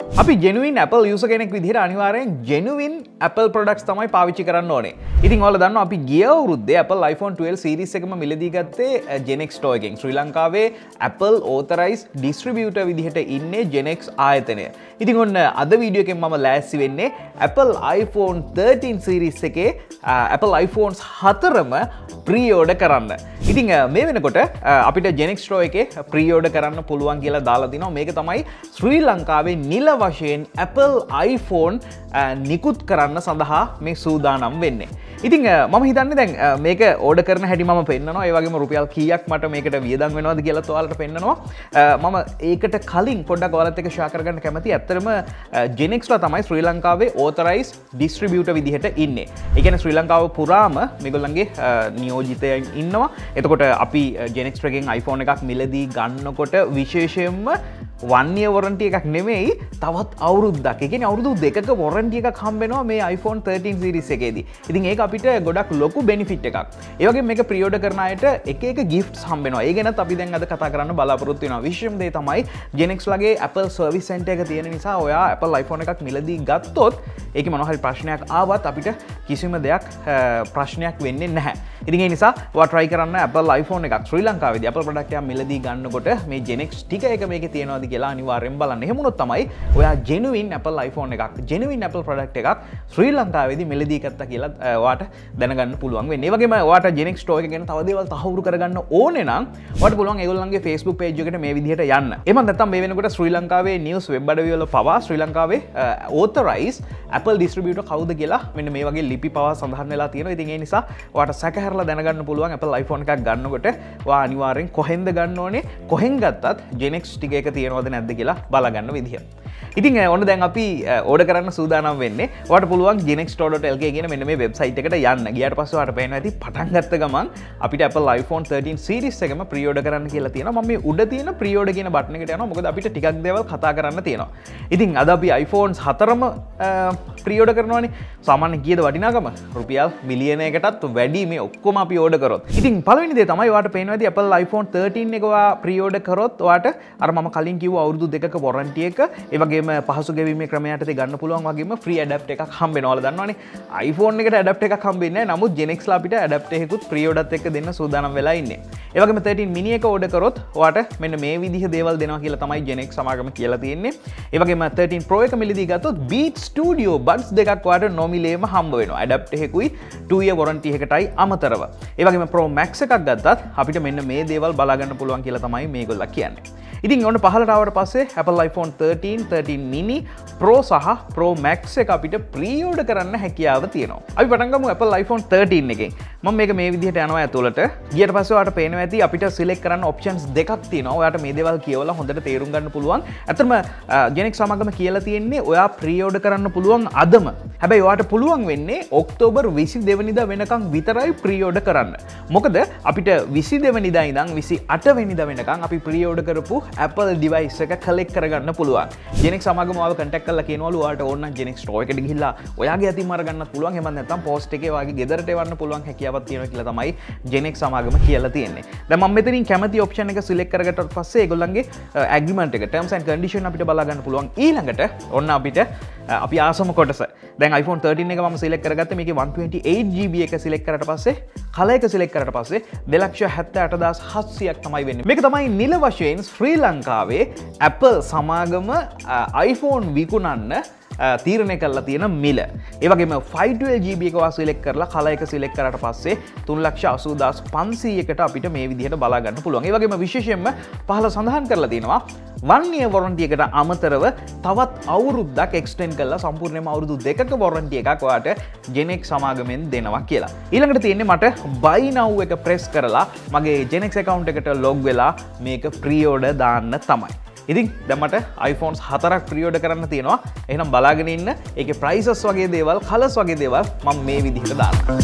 අපි genuine Apple user කෙනෙක් විදිහට අනිවාර්යෙන් genuine Apple products තමයි පාවිච්චි කරන්න ඕනේ. ඉතින් ඔයාලා දන්නවා අපි ගිය අවුරුද්දේ Apple iPhone 12 series එකම මිලදී ගත්තේ Genex store එකෙන්. ශ්‍රී ලංකාවේ Apple authorized distributor විදිහට ඉන්නේ Genex ආයතනය. ඉතින් ඔන්න අද වීඩියෝ එකෙන් මම ලෑස්ති වෙන්නේ Apple iPhone 13 series එකේ Apple iPhones 4ම pre-order කරන්න. ඉතින් මේ වෙනකොට අපිට Genex store එකේ pre-order කරන්න පුළුවන් කියලා දාලා තිනවා. මේක තමයි ශ්‍රී ලංකාවේ නිල වශයෙන් Apple iPhone නිකුත් කරන්න සඳහා මේ සූදානම් වෙන්නේ. ඉතින් මම හිතන්නේ දැන් මේක ඕඩර් කරන හැටි මම පෙන්නනවා. ඒ වගේම රුපියල් කීයක් මට මේකට වියදම් වෙනවද කියලාත් ඔයාලට පෙන්නනවා. මම ඒකට කලින් පොඩ්ඩක් ඔයාලත් එක්ක ෂෙයා කරගන්න කැමතියි. ඇත්තටම Genexලා තමයි ශ්‍රී ලංකාවේ authorized distributor විදිහට ඉන්නේ. ඒ කියන්නේ ශ්‍රී ලංකාව පුරාම මේගොල්ලන්ගේ නියෝජිතයන් ඉන්නවා. එතකොට අපි Genex එකෙන් iPhone එකක් මිලදී ගන්නකොට විශේෂයෙන්ම 1 year warranty එකක් නෙමෙයි තවත් අවුරුද්දක්. ඒ කියන්නේ අවුරුදු දෙකක warranty එකක් හම්බ වෙනවා මේ iPhone 13 series එකේදී. ඉතින් ඒක අපිට ගොඩක් ලොකු benefit එකක්. ඒ වගේම මේක pre-order කරන අයට එක එක gifts හම්බ වෙනවා. ඒ ගැනත් අපි දැන් අද කතා කරන්න බලාපොරොත්තු වෙනවා. විශේෂම දේ තමයි Genex ලගේ Apple service center එක තියෙන නිසා ඔයා Apple iPhone එකක් මිලදී ගත්තොත් ඒකේ මොනවා හරි ප්‍රශ්නයක් ආවත් අපිට කිසිම දෙයක් ප්‍රශ්නයක් වෙන්නේ නැහැ. ඉතින් ඒ නිසා ඔයා try කරන්න Apple iPhone එකක් ශ්‍රී ලංකාවේදී Apple product එකක් මිලදී ගන්නකොට මේ Genex ටික එක මේකේ තියෙනවද කියලා අනිවාර්යෙන් බලන්න. එහෙම වුණොත් තමයි ඔයා genuine Apple iPhone එකක්, genuine Apple product එකක් ශ්‍රී ලංකාවේදී මිලදී ගත්තා කියලා ඔයාට දැනගන්න පුළුවන් වෙන්නේ. ඒ වගේම ඔයාට Genex store එක ගැන තව දේවල් තහවුරු කරගන්න ඕනේ නම් ඔයාට පුළුවන් ඒගොල්ලන්ගේ Facebook page එකට මේ විදිහට යන්න. එහෙම නැත්නම් මේ වෙනකොට ශ්‍රී ලංකාවේ news web අඩවි වල පවා ශ්‍රී ලංකාවේ authorized Apple distributor කවුද කියලා මෙන්න මේ වගේ ලිපි පවා සඳහන් වෙලා තියෙනවා. ඉතින් ඒ නිසා ඔයාට සැකහැරලා දැනගන්න පුළුවන් Apple iPhone එකක් ගන්නකොට ඔයා අනිවාර්යෙන් කොහෙන්ද ගන්න ඕනේ, කොහෙන් ගත්තත් Genex ටික එක තියෙනවද නැද්ද කියලා බලාගන්න විදිහ. ඉතින් ඔන්න දැන් අපි ඕඩර් කරන්න සූදානම් වෙන්නේ. ඔයාලට පුළුවන් genexstore.lk කියන මෙන්න මේ වෙබ්සයිට් එකට යන්න. ගියාට පස්සේ ඔයාලට පේනවා ඇති පටන් ගත්ත ගමන් අපිට Apple iPhone 13 series එකම pre-order කරන්න කියලා තියෙනවා. මම මේ උඩ තියෙන pre-order කියන බටන් එකට යනවා. මොකද අපිට ටිකක් දේවල් කතා කරන්න තියෙනවා. ඉතින් අද අපි iPhones 4ම pre-order කරනවානේ. සාමාන්‍ය කීයද වටිනාකම? රුපියල් මිලියනයකටත් වැඩි මේ ඔක්කොම අපි ඕඩර් කරොත්. ඉතින් පළවෙනි දේ තමයි ඔයාලට පේනවා ඇති Apple iPhone 13 එක ඔයා pre-order කරොත් ඔයාට අර මම කලින් කිව්ව අවුරුදු දෙකක warranty එක ඒ වගේම පහසු ගෙවීමේ ක්‍රමයට ගන්න පුළුවන් වගේම free adapt එකක් හම්බ වෙනවා. ඔයාලා දන්නවනේ iPhone එකට adapt එකක් හම්බ වෙන්නේ නැහැ. නමුත් Genex ලා අපිට adapt එකකුත් pre-order එකක් දෙන්න සූදානම් වෙලා ඉන්නේ. ඒ වගේම 13 mini එක order කරොත් ඔයාට මෙන්න මේ විදිහ දේවල් දෙනවා කියලා තමයි Genex සමාගම කියලා තියෙන්නේ. ඒ වගේම 13 Pro එක මිලදී ගත්තොත් Beat Studio buds දෙකක් ඔයාට නොමිලේම හම්බ වෙනවා. adapt එකකුයි 2 year warranty එකටයි අමතරව. ඒ වගේම Pro Max එකක් ගත්තත් අපිට මෙන්න මේ දේවල් බලා ගන්න පුළුවන් කියලා තමයි මේගොල්ලෝ කියන්නේ. ඉතින් ඔන්න පහලට ආවට පස්සේ Apple iPhone 13, 13 mini, Pro සහ Pro Max එක අපිට pre-order කරන්න හැකියාව තියෙනවා. අපි පටන් ගමු Apple iPhone 13 එකෙන්. මම මේක මේ විදිහට යනවා ඇතුළට. ගියට පස්සේ ඔයාලට පේනවා ඇති අපිට select කරන්න options දෙකක් තියෙනවා. ඔයාට මේ දේවල් කියවලා හොඳට තේරුම් ගන්න පුළුවන්. ඇත්තටම Genex සමගම කියලා තියෙන්නේ ඔයා pre-order කරන්න පුළුවන් අදම. හැබැයි ඔයාට පුළුවන් වෙන්නේ ඔක්තෝබර් 22 වෙනිදා වෙනකන් විතරයි pre-order කරන්න. මොකද අපිට 22 වෙනිදා ඉඳන් 28 වෙනිදා වෙනකන් අපි pre-order කරපු Apple device එක collect කරගන්න පුළුවන්. Genex සමගම ඔයාව contact කරලා කියනවලු ඔයාලට ඕන නම් Genex store එකට ගිහිල්ලා ඔයාගේ අතින්ම අරගන්නත් පුළුවන්. එහෙම නැත්නම් post එකේ ඔයාගේ ගෙදරට එවන්න පුළුවන් හැකියාවක් තියෙනවා කියලා තමයි Genex සමගම කියලා තියෙන්නේ. දැන් මම මෙතනින් කැමති option එක select කරගත්තට පස්සේ ඒගොල්ලන්ගේ agreement එක terms and condition අපිට බලා ගන්න පුළුවන්. ඊළඟට ඔන්න අපිට අපි ආසම කොටස. දැන් iPhone 13 එක මම select කරගත්තේ මේකේ 128GB එක select කරලා පස්සේ කලර් එක select කරලා පස්සේ 2,78,700ක් තමයි වෙන්නේ. මේක තමයි නිල වශයෙන් ශ්‍රී ලංකාවේ Apple සමාගම iPhone විකුණන්න තීරණය කරලා තියෙන මිල. ඒ වගේම 512GB එක select කරලා කලර් එක select කරාට පස්සේ 3,80,500කට අපිට මේ විදිහට බලා ගන්න පුළුවන්. ඒ වගේම විශේෂයෙන්ම පහළ සඳහන් කරලා තියෙනවා 1 year warranty එකට අමතරව තවත් අවුරුද්දක් extend කරලා සම්පූර්ණයෙන්ම අවුරුදු දෙකක warranty එකක් ඔයාට Genex සමාගමෙන් දෙනවා කියලා. ඊළඟට තියෙන්නේ මට buy now එක press කරලා මගේ Genex account එකට log වෙලා මේක pre-order දාන්න තමයි. ඉතින් දැන් මට iPhones 4ක් pre-order කරන්න තියෙනවා. එහෙනම් බලාගෙන ඉන්න. ඒකේ prices වගේ දේවල්, colors වගේ දේවල් මම මේ විදිහට දානවා.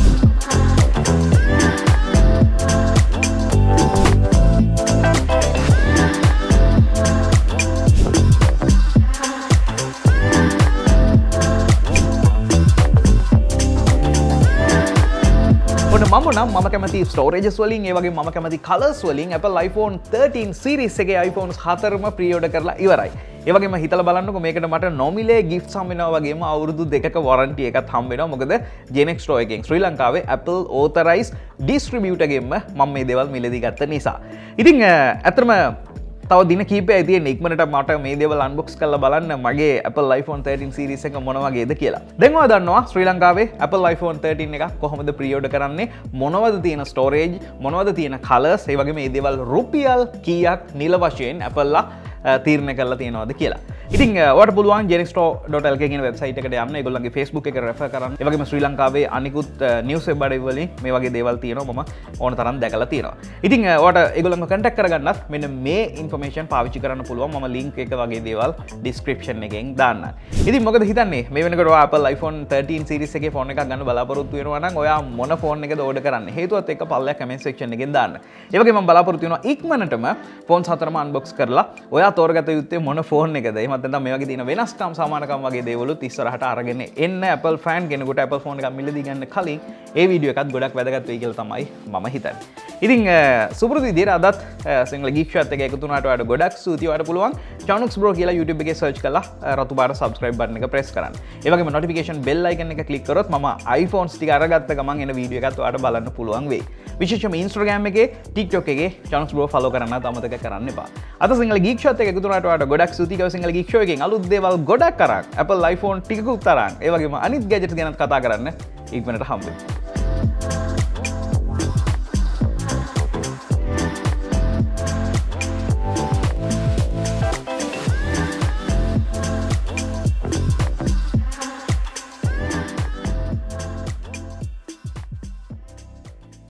මම එහෙමනම් මම කැමති ස්ටෝරේජස් වලින් ඒ වගේ මම කැමති කලර්ස් වලින් Apple iPhone 13 series එකේ iPhones 4ම pre-order කරලා ඉවරයි. ඒ වගේම හිතලා බලන්නකෝ මේකට මට නොමිලේ gifts හම්බ වෙනවා වගේම අවුරුදු 2ක warranty එකක් හම්බ වෙනවා. මොකද Genex Store එකෙන් ශ්‍රී ලංකාවේ Apple authorized distributor ගෙන්ම මම මේ දේවල් මිලදී ගත්ත නිසා. ඉතින් ඇත්තටම තව දින කීපයක් තියෙන ඉක්මනට මට මේ දේවල් අන්බොක්ස් කරලා බලන්න මගේ Apple iPhone 13 series එක මොන වගේද කියලා. දැන් ඔයා දන්නවා ශ්‍රී ලංකාවේ Apple iPhone 13 එක කොහොමද pre-order කරන්නේ, මොනවද තියෙන storage, මොනවද තියෙන colors, ඒ වගේ මේ දේවල් රුපියල් කීයක් නිල වශයෙන් Apple ලා තීරණය කරලා තියෙනවද කියලා. ඉතින් ඔයාලට පුළුවන් genexstore.lk කියන වෙබ්සයිට් එකට යන්න. ඒගොල්ලන්ගේ Facebook එක රෙෆර් කරන්න. ඒ වගේම ශ්‍රී ලංකාවේ අනිකුත් news web අඩවි වලින් මේ වගේ දේවල් තියෙනවා. මම ඕන තරම් දැකලා තියෙනවා. ඉතින් ඔයාලට ඒගොල්ලන්ව contact කරගන්නත් මෙන්න මේ information පාවිච්චි කරන්න පුළුවන්. මම link එක වගේ දේවල් description එකෙන් දාන්න. ඉතින් මොකද හිතන්නේ මේ වෙනකොට ඔයා Apple iPhone 13 series එකේ ෆෝන් එකක් ගන්න බලාපොරොත්තු වෙනවා නම් ඔයා මොන ෆෝන් එකද order කරන්නේ? හේතුවත් එක්ක පල්ලෙයක් comment section එකෙන් දාන්න. ඒ වගේම මම බලාපොරොත්තු වෙනවා ඉක්මනටම ෆෝන් 4ම unbox කරලා ඔයා තෝරගත යුත්තේ මොන ෆෝන් එකද? එහෙම නැත්නම් මේ වගේ තියෙන වෙනස්කම් සමානකම් වගේ දේවලුත් ඉස්සරහට අරගෙන එන්න Apple fan කෙනෙකුට Apple phone එකක් මිලදී ගන්න කලින් ඒ වීඩියෝ එකත් ගොඩක් වැදගත් වෙයි කියලා තමයි මම හිතන්නේ. ඉතින් සුපුරුදු විදිහට අදත් සිංහල Geek Shot එක එකතු වුණාට ඔයාලට ගොඩක් ස්තුතියි. ඔයාලට පුළුවන් Chanox Bro කියලා YouTube එකේ search කරලා රතු පාට subscribe button එක press කරන්න. ඒ වගේම notification bell icon එක click කරොත් මම iPhones ටික අරගත්ත ගමන් එන වීඩියෝ එකත් ඔයාලට බලන්න පුළුවන් වෙයි. විශේෂයෙන්ම Instagram එකේ TikTok එකේ Chanox Bro follow කරන්නත් අමතක කරන්න එපා. අද සිංහල Geek Shot එක එකතු වුණාට ඔයාලට ගොඩක් ස්තුතියි. සිංහල Geek Show එකෙන් අලුත් දේවල් ගොඩක් අරන් Apple iPhone ටිකකුත් අරන් ඒ වගේම අනිත් gadgets ගැනත් කතා කරන්න ඉක්මනට හම්බෙමු.